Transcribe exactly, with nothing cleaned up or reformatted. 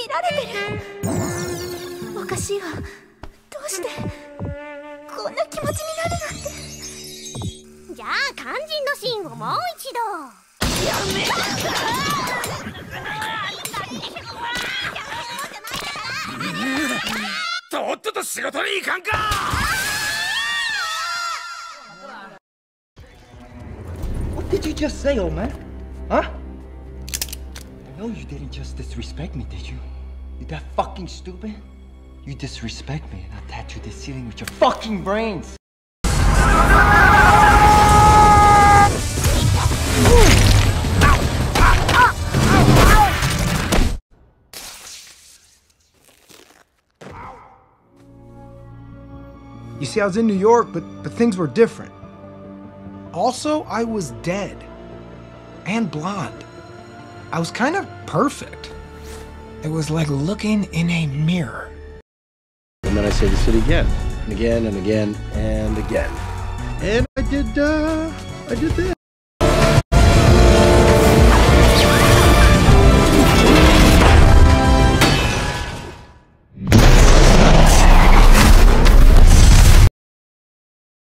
られてる。おかしいわ。どうしてこんな気持ちになるなんて。じゃあ肝心のシーンをもう一度。やめとっとと仕事に行かんか。 What did you just say, old man? Huh? I know you didn't just disrespect me, did you? You that fucking stupid? You disrespect me and I'll tattoo this ceiling with your fucking brains! You see, I was in New York, but, but things were different. Also, I was dead. And blonde. I was kind of perfect. It was like looking in a mirror. And then I say the city again, and again, and again, and again. And I did, uh, I did this.